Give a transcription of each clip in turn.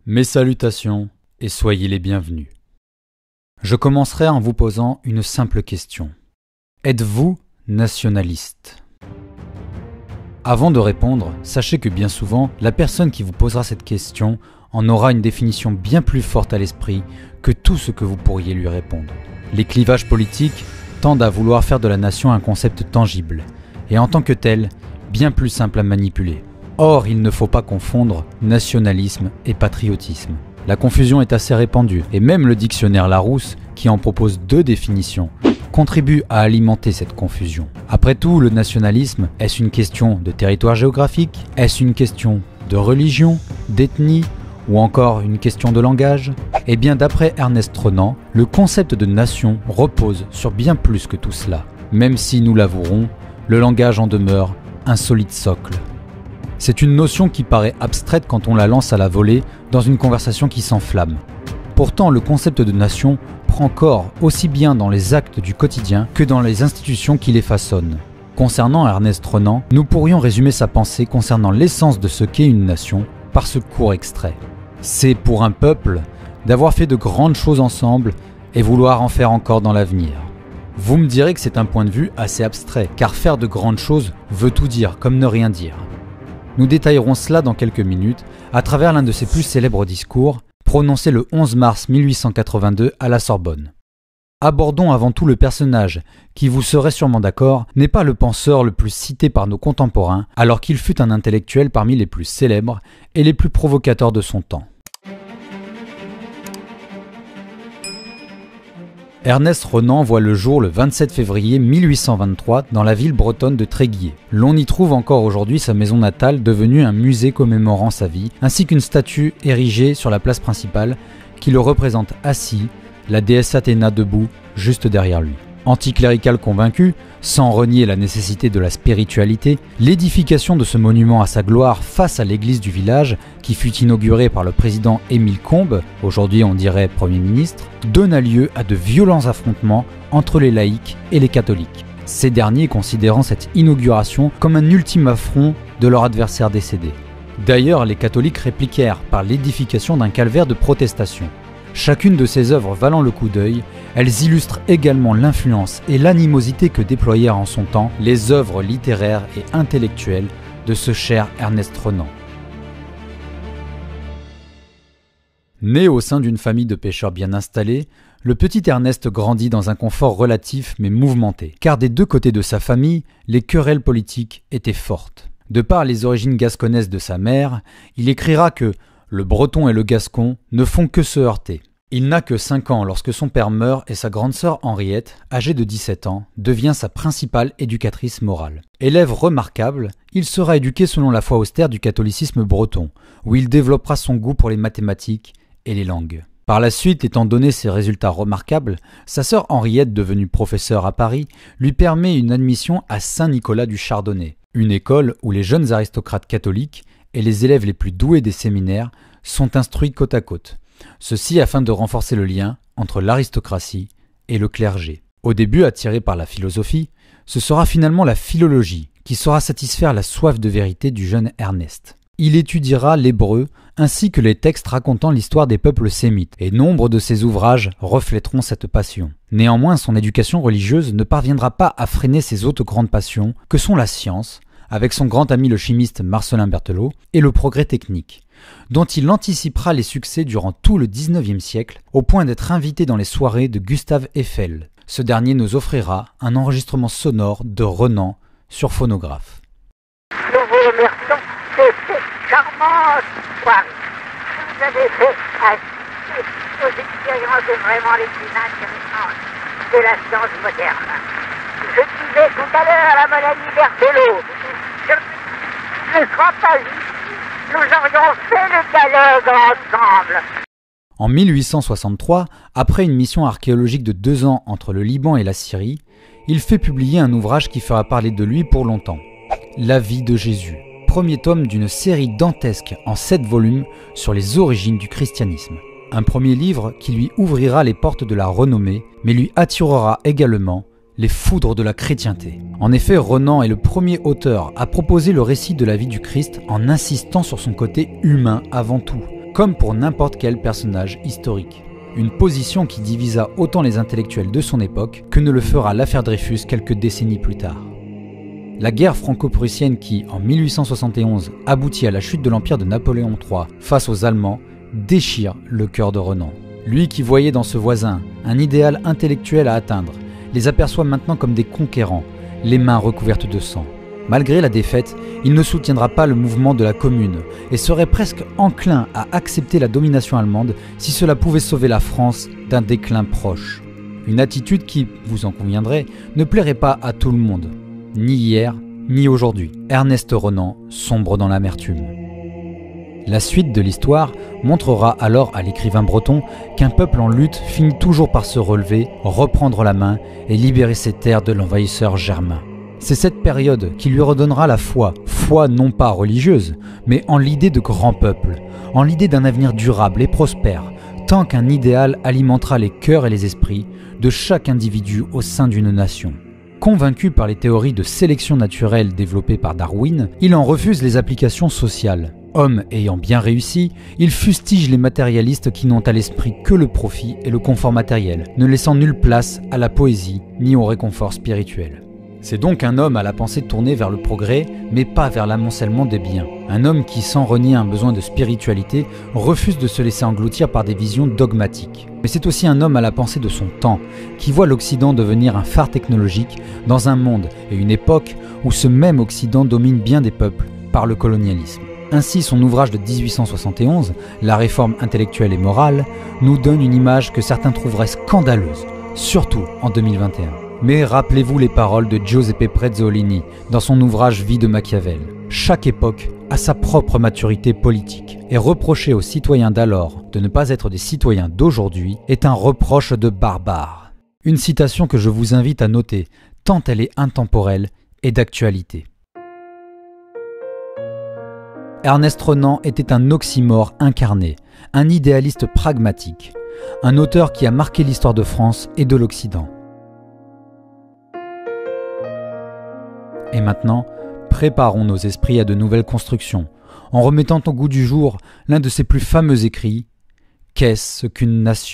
Mes salutations et soyez les bienvenus. Je commencerai en vous posant une simple question. Êtes-vous nationaliste ? Avant de répondre, sachez que bien souvent, la personne qui vous posera cette question en aura une définition bien plus forte à l'esprit que tout ce que vous pourriez lui répondre. Les clivages politiques tendent à vouloir faire de la nation un concept tangible, et en tant que tel, bien plus simple à manipuler. Or, il ne faut pas confondre nationalisme et patriotisme. La confusion est assez répandue, et même le dictionnaire Larousse, qui en propose 2 définitions, contribue à alimenter cette confusion. Après tout, le nationalisme, est-ce une question de territoire géographique? Est-ce une question de religion, d'ethnie, ou encore une question de langage? Eh bien, d'après Ernest Renan, le concept de nation repose sur bien plus que tout cela. Même si, nous l'avouerons, le langage en demeure un solide socle. C'est une notion qui paraît abstraite quand on la lance à la volée dans une conversation qui s'enflamme. Pourtant, le concept de nation prend corps aussi bien dans les actes du quotidien que dans les institutions qui les façonnent. Concernant Ernest Renan, nous pourrions résumer sa pensée concernant l'essence de ce qu'est une nation par ce court extrait. C'est pour un peuple d'avoir fait de grandes choses ensemble et vouloir en faire encore dans l'avenir. Vous me direz que c'est un point de vue assez abstrait, car faire de grandes choses veut tout dire comme ne rien dire. Nous détaillerons cela dans quelques minutes à travers l'un de ses plus célèbres discours, prononcé le 11 mars 1882 à la Sorbonne. Abordons avant tout le personnage, qui vous serez sûrement d'accord, n'est pas le penseur le plus cité par nos contemporains, alors qu'il fut un intellectuel parmi les plus célèbres et les plus provocateurs de son temps. Ernest Renan voit le jour le 27 février 1823 dans la ville bretonne de Tréguier. L'on y trouve encore aujourd'hui sa maison natale devenue un musée commémorant sa vie, ainsi qu'une statue érigée sur la place principale qui le représente assis, la déesse Athéna debout, juste derrière lui. Anticlérical convaincu, sans renier la nécessité de la spiritualité, l'édification de ce monument à sa gloire face à l'église du village, qui fut inaugurée par le président Émile Combes, aujourd'hui on dirait Premier ministre, donna lieu à de violents affrontements entre les laïcs et les catholiques. Ces derniers considérant cette inauguration comme un ultime affront de leur adversaire décédé. D'ailleurs, les catholiques répliquèrent par l'édification d'un calvaire de protestation. Chacune de ces œuvres valant le coup d'œil, elles illustrent également l'influence et l'animosité que déployèrent en son temps les œuvres littéraires et intellectuelles de ce cher Ernest Renan. Né au sein d'une famille de pêcheurs bien installés, le petit Ernest grandit dans un confort relatif mais mouvementé, car des 2 côtés de sa famille, les querelles politiques étaient fortes. De par les origines gasconaises de sa mère, il écrira que le breton et le gascon ne font que se heurter. Il n'a que 5 ans lorsque son père meurt et sa grande sœur Henriette, âgée de 17 ans, devient sa principale éducatrice morale. Élève remarquable, il sera éduqué selon la foi austère du catholicisme breton, où il développera son goût pour les mathématiques et les langues. Par la suite, étant donné ses résultats remarquables, sa sœur Henriette, devenue professeure à Paris, lui permet une admission à Saint-Nicolas du Chardonnay, une école où les jeunes aristocrates catholiques et les élèves les plus doués des séminaires sont instruits côte à côte. Ceci afin de renforcer le lien entre l'aristocratie et le clergé. Au début attiré par la philosophie, ce sera finalement la philologie qui saura satisfaire la soif de vérité du jeune Ernest. Il étudiera l'hébreu ainsi que les textes racontant l'histoire des peuples sémites, et nombre de ses ouvrages reflèteront cette passion. Néanmoins, son éducation religieuse ne parviendra pas à freiner ses autres grandes passions que sont la science, avec son grand ami le chimiste Marcellin Berthelot, et le progrès technique, dont il anticipera les succès durant tout le XIXe siècle, au point d'être invité dans les soirées de Gustave Eiffel. Ce dernier nous offrira un enregistrement sonore de Renan sur phonographe. Nous vous remercions de cette charmante soirée. Vous avez fait assister aux expériences vraiment les plus intéressantes de la science moderne. Je disais tout à l'heure à mon ami Berthelot, je ne crois pas ici, nous aurions fait le dialogue ensemble. En 1863, après une mission archéologique de 2 ans entre le Liban et la Syrie, il fait publier un ouvrage qui fera parler de lui pour longtemps. La vie de Jésus, premier tome d'une série dantesque en 7 volumes sur les origines du christianisme. Un premier livre qui lui ouvrira les portes de la renommée, mais lui attirera également les foudres de la chrétienté. En effet, Renan est le premier auteur à proposer le récit de la vie du Christ en insistant sur son côté humain avant tout, comme pour n'importe quel personnage historique. Une position qui divisa autant les intellectuels de son époque que ne le fera l'affaire Dreyfus quelques décennies plus tard. La guerre franco-prussienne qui, en 1871, aboutit à la chute de l'empire de Napoléon III face aux Allemands, déchire le cœur de Renan. Lui qui voyait dans ce voisin un idéal intellectuel à atteindre, les aperçoit maintenant comme des conquérants, les mains recouvertes de sang. Malgré la défaite, il ne soutiendra pas le mouvement de la Commune et serait presque enclin à accepter la domination allemande si cela pouvait sauver la France d'un déclin proche. Une attitude qui, vous en conviendrez, ne plairait pas à tout le monde. Ni hier, ni aujourd'hui. Ernest Renan sombre dans l'amertume. La suite de l'histoire montrera alors à l'écrivain breton qu'un peuple en lutte finit toujours par se relever, reprendre la main et libérer ses terres de l'envahisseur germain. C'est cette période qui lui redonnera la foi non pas religieuse, mais en l'idée de grand peuple, en l'idée d'un avenir durable et prospère, tant qu'un idéal alimentera les cœurs et les esprits de chaque individu au sein d'une nation. Convaincu par les théories de sélection naturelle développées par Darwin, il en refuse les applications sociales. Homme ayant bien réussi, il fustige les matérialistes qui n'ont à l'esprit que le profit et le confort matériel, ne laissant nulle place à la poésie ni au réconfort spirituel. C'est donc un homme à la pensée tournée vers le progrès, mais pas vers l'amoncellement des biens. Un homme qui, sans renier un besoin de spiritualité, refuse de se laisser engloutir par des visions dogmatiques. Mais c'est aussi un homme à la pensée de son temps, qui voit l'Occident devenir un phare technologique dans un monde et une époque où ce même Occident domine bien des peuples par le colonialisme. Ainsi, son ouvrage de 1871, La réforme intellectuelle et morale, nous donne une image que certains trouveraient scandaleuse, surtout en 2021. Mais rappelez-vous les paroles de Giuseppe Prezzolini dans son ouvrage Vie de Machiavel. Chaque époque a sa propre maturité politique, et reprocher aux citoyens d'alors de ne pas être des citoyens d'aujourd'hui est un reproche de barbare. Une citation que je vous invite à noter, tant elle est intemporelle et d'actualité. Ernest Renan était un oxymore incarné, un idéaliste pragmatique, un auteur qui a marqué l'histoire de France et de l'Occident. Et maintenant, préparons nos esprits à de nouvelles constructions, en remettant au goût du jour l'un de ses plus fameux écrits, « Qu'est-ce qu'une nation ?»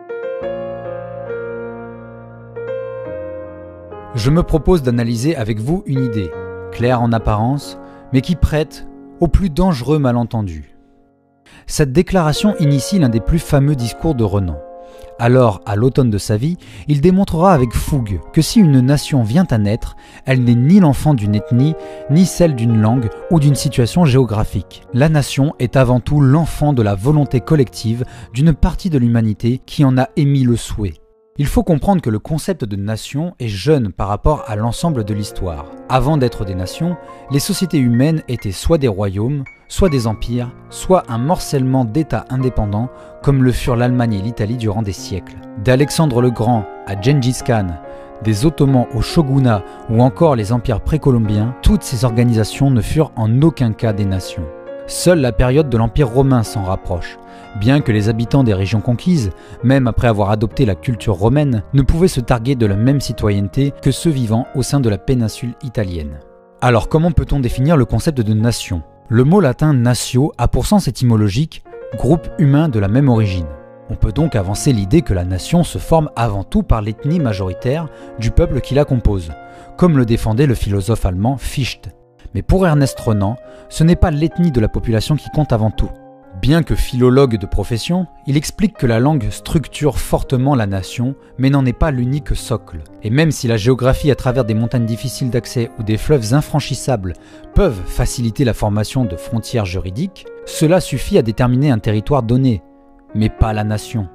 Je me propose d'analyser avec vous une idée, claire en apparence, mais qui prête au plus dangereux malentendu. Cette déclaration initie l'un des plus fameux discours de Renan. Alors, à l'automne de sa vie, il démontrera avec fougue que si une nation vient à naître, elle n'est ni l'enfant d'une ethnie, ni celle d'une langue ou d'une situation géographique. La nation est avant tout l'enfant de la volonté collective d'une partie de l'humanité qui en a émis le souhait. Il faut comprendre que le concept de nation est jeune par rapport à l'ensemble de l'histoire. Avant d'être des nations, les sociétés humaines étaient soit des royaumes, soit des empires, soit un morcellement d'États indépendants, comme le furent l'Allemagne et l'Italie durant des siècles. D'Alexandre le Grand à Gengis Khan, des Ottomans au shogunat ou encore les empires précolombiens, toutes ces organisations ne furent en aucun cas des nations. Seule la période de l'Empire romain s'en rapproche, bien que les habitants des régions conquises, même après avoir adopté la culture romaine, ne pouvaient se targuer de la même citoyenneté que ceux vivant au sein de la péninsule italienne. Alors comment peut-on définir le concept de nation ? Le mot latin natio a pour sens étymologique « groupe humain de la même origine ». On peut donc avancer l'idée que la nation se forme avant tout par l'ethnie majoritaire du peuple qui la compose, comme le défendait le philosophe allemand Fichte. Mais pour Ernest Renan, ce n'est pas l'ethnie de la population qui compte avant tout. Bien que philologue de profession, il explique que la langue structure fortement la nation, mais n'en est pas l'unique socle. Et même si la géographie à travers des montagnes difficiles d'accès ou des fleuves infranchissables peuvent faciliter la formation de frontières juridiques, cela suffit à déterminer un territoire donné, mais pas la nation.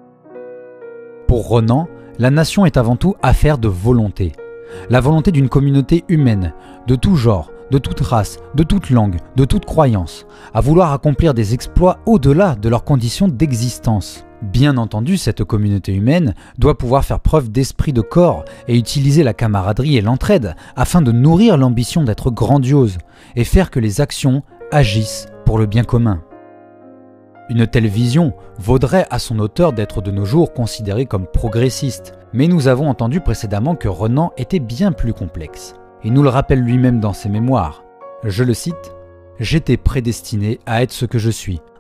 Pour Renan, la nation est avant tout affaire de volonté. La volonté d'une communauté humaine, de tout genre, de toute race, de toute langue, de toute croyance, à vouloir accomplir des exploits au-delà de leurs conditions d'existence. Bien entendu, cette communauté humaine doit pouvoir faire preuve d'esprit de corps et utiliser la camaraderie et l'entraide afin de nourrir l'ambition d'être grandiose et faire que les actions agissent pour le bien commun. Une telle vision vaudrait à son auteur d'être de nos jours considéré comme progressiste, mais nous avons entendu précédemment que Renan était bien plus complexe. Il nous le rappelle lui-même dans ses mémoires. Je le cite : « J'étais prédestiné à être ce que je suis,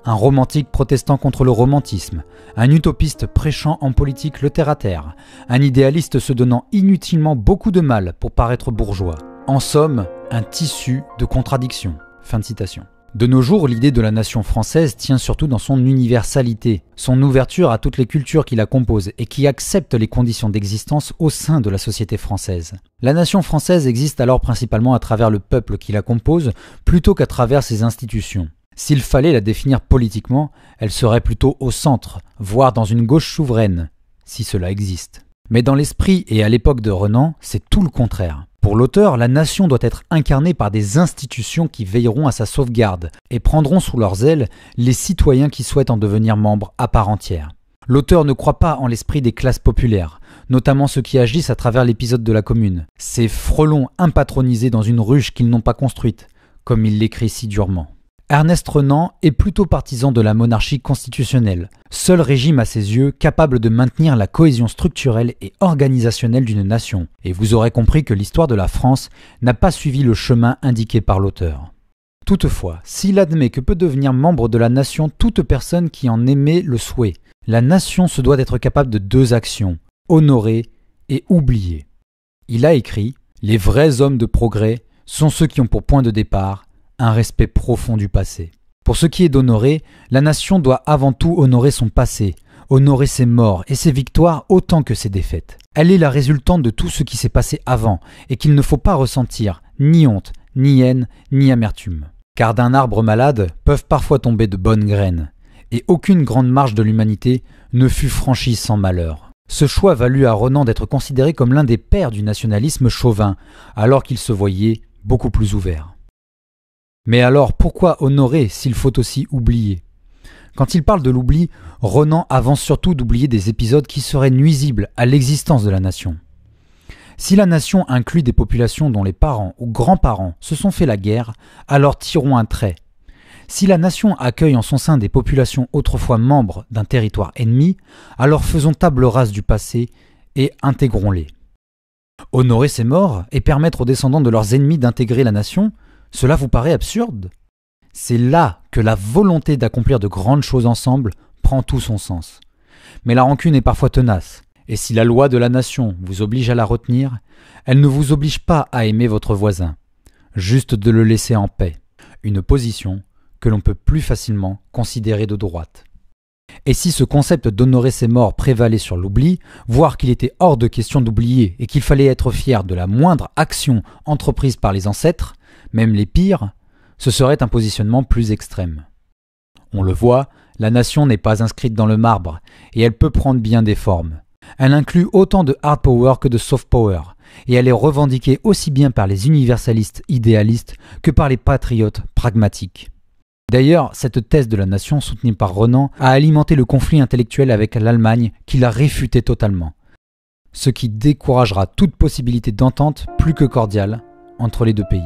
un romantique protestant contre le romantisme, un utopiste prêchant en politique le terre-à-terre, un idéaliste se donnant inutilement beaucoup de mal pour paraître bourgeois. En somme, un tissu de contradictions. » Fin de citation. De nos jours, l'idée de la nation française tient surtout dans son universalité, son ouverture à toutes les cultures qui la composent et qui acceptent les conditions d'existence au sein de la société française. La nation française existe alors principalement à travers le peuple qui la compose, plutôt qu'à travers ses institutions. S'il fallait la définir politiquement, elle serait plutôt au centre, voire dans une gauche souveraine, si cela existe. Mais dans l'esprit et à l'époque de Renan, c'est tout le contraire. Pour l'auteur, la nation doit être incarnée par des institutions qui veilleront à sa sauvegarde et prendront sous leurs ailes les citoyens qui souhaitent en devenir membres à part entière. L'auteur ne croit pas en l'esprit des classes populaires, notamment ceux qui agissent à travers l'épisode de la Commune, ces frelons impatronisés dans une ruche qu'ils n'ont pas construite, comme il l'écrit si durement. Ernest Renan est plutôt partisan de la monarchie constitutionnelle, seul régime à ses yeux capable de maintenir la cohésion structurelle et organisationnelle d'une nation. Et vous aurez compris que l'histoire de la France n'a pas suivi le chemin indiqué par l'auteur. Toutefois, s'il admet que peut devenir membre de la nation toute personne qui en émet le souhait, la nation se doit d'être capable de deux actions, honorer et oublier. Il a écrit « Les vrais hommes de progrès sont ceux qui ont pour point de départ un respect profond du passé. Pour ce qui est d'honorer, la nation doit avant tout honorer son passé, honorer ses morts et ses victoires autant que ses défaites. Elle est la résultante de tout ce qui s'est passé avant et qu'il ne faut pas ressentir ni honte, ni haine, ni amertume. Car d'un arbre malade peuvent parfois tomber de bonnes graines, et aucune grande marche de l'humanité ne fut franchie sans malheur. Ce choix valut à Renan d'être considéré comme l'un des pères du nationalisme chauvin, alors qu'il se voyait beaucoup plus ouvert. Mais alors, pourquoi honorer s'il faut aussi oublier ? Quand il parle de l'oubli, Renan avance surtout d'oublier des épisodes qui seraient nuisibles à l'existence de la nation. Si la nation inclut des populations dont les parents ou grands-parents se sont fait la guerre, alors tirons un trait. Si la nation accueille en son sein des populations autrefois membres d'un territoire ennemi, alors faisons table rase du passé et intégrons-les. Honorer ces morts et permettre aux descendants de leurs ennemis d'intégrer la nation, cela vous paraît absurde ? C'est là que la volonté d'accomplir de grandes choses ensemble prend tout son sens. Mais la rancune est parfois tenace, et si la loi de la nation vous oblige à la retenir, elle ne vous oblige pas à aimer votre voisin, juste de le laisser en paix, une position que l'on peut plus facilement considérer de droite. Et si ce concept d'honorer ses morts prévalait sur l'oubli, voire qu'il était hors de question d'oublier et qu'il fallait être fier de la moindre action entreprise par les ancêtres, même les pires, ce serait un positionnement plus extrême. On le voit, la nation n'est pas inscrite dans le marbre, et elle peut prendre bien des formes. Elle inclut autant de hard power que de soft power, et elle est revendiquée aussi bien par les universalistes idéalistes que par les patriotes pragmatiques. D'ailleurs, cette thèse de la nation soutenue par Renan a alimenté le conflit intellectuel avec l'Allemagne qui l'a réfuté totalement, ce qui découragera toute possibilité d'entente plus que cordiale entre les deux pays.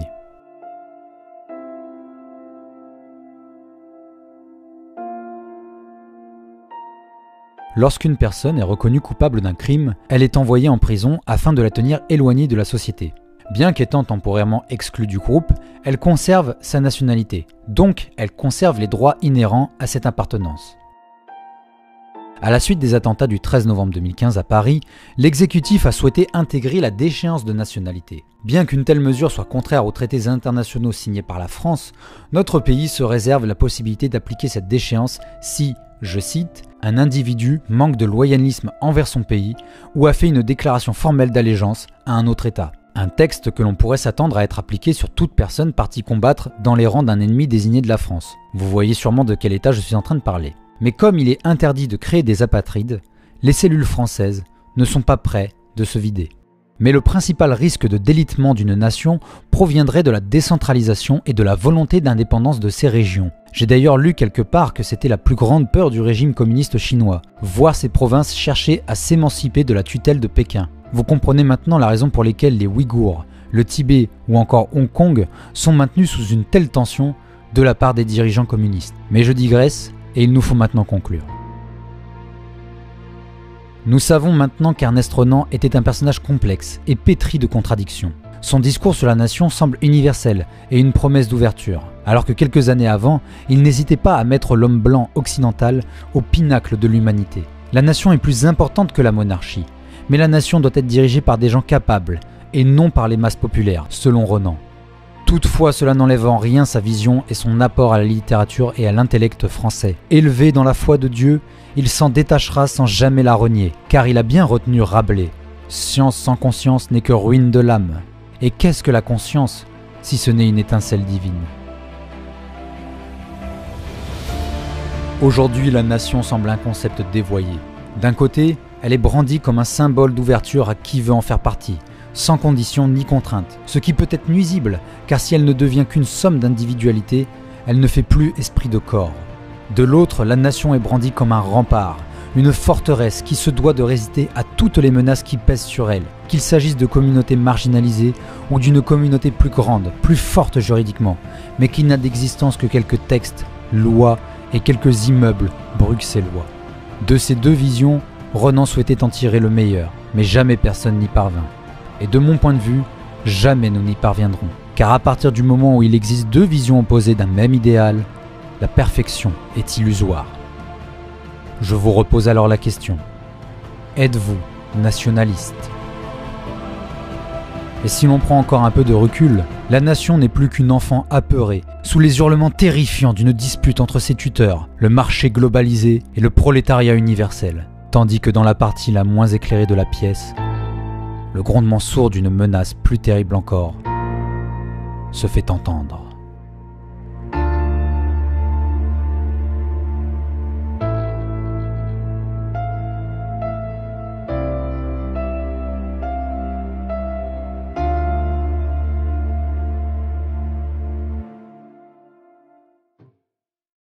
Lorsqu'une personne est reconnue coupable d'un crime, elle est envoyée en prison afin de la tenir éloignée de la société. Bien qu'étant temporairement exclue du groupe, elle conserve sa nationalité, donc elle conserve les droits inhérents à cette appartenance. À la suite des attentats du 13 novembre 2015 à Paris, l'exécutif a souhaité intégrer la déchéance de nationalité. Bien qu'une telle mesure soit contraire aux traités internationaux signés par la France, notre pays se réserve la possibilité d'appliquer cette déchéance si, je cite, « un individu manque de loyalisme envers son pays ou a fait une déclaration formelle d'allégeance à un autre État ». Un texte que l'on pourrait s'attendre à être appliqué sur toute personne partie combattre dans les rangs d'un ennemi désigné de la France. Vous voyez sûrement de quel État je suis en train de parler. Mais comme il est interdit de créer des apatrides, les cellules françaises ne sont pas prêtes de se vider. Mais le principal risque de délitement d'une nation proviendrait de la décentralisation et de la volonté d'indépendance de ces régions. J'ai d'ailleurs lu quelque part que c'était la plus grande peur du régime communiste chinois, voir ces provinces chercher à s'émanciper de la tutelle de Pékin. Vous comprenez maintenant la raison pour laquelle les Ouïghours, le Tibet ou encore Hong Kong sont maintenus sous une telle tension de la part des dirigeants communistes. Mais je digresse et il nous faut maintenant conclure. Nous savons maintenant qu'Ernest Renan était un personnage complexe et pétri de contradictions. Son discours sur la nation semble universel et une promesse d'ouverture. alors que quelques années avant, il n'hésitait pas à mettre l'homme blanc occidental au pinacle de l'humanité. La nation est plus importante que la monarchie, mais la nation doit être dirigée par des gens capables, et non par les masses populaires, selon Renan. Toutefois, cela n'enlève en rien sa vision et son apport à la littérature et à l'intellect français. Élevé dans la foi de Dieu, il s'en détachera sans jamais la renier, car il a bien retenu Rabelais. Science sans conscience n'est que ruine de l'âme. Et qu'est-ce que la conscience, si ce n'est une étincelle divine? Aujourd'hui, la nation semble un concept dévoyé. D'un côté, elle est brandie comme un symbole d'ouverture à qui veut en faire partie, sans condition ni contrainte, ce qui peut être nuisible, car si elle ne devient qu'une somme d'individualité, elle ne fait plus esprit de corps. De l'autre, la nation est brandie comme un rempart, une forteresse qui se doit de résister à toutes les menaces qui pèsent sur elle, qu'il s'agisse de communautés marginalisées ou d'une communauté plus grande, plus forte juridiquement, mais qui n'a d'existence que quelques textes, lois et quelques immeubles bruxellois. De ces deux visions, Renan souhaitait en tirer le meilleur, mais jamais personne n'y parvint. Et de mon point de vue, jamais nous n'y parviendrons. Car à partir du moment où il existe deux visions opposées d'un même idéal, la perfection est illusoire. Je vous repose alors la question. Êtes-vous nationaliste ? Et si l'on prend encore un peu de recul, la nation n'est plus qu'une enfant apeurée, sous les hurlements terrifiants d'une dispute entre ses tuteurs, le marché globalisé et le prolétariat universel. Tandis que dans la partie la moins éclairée de la pièce, le grondement sourd d'une menace plus terrible encore se fait entendre.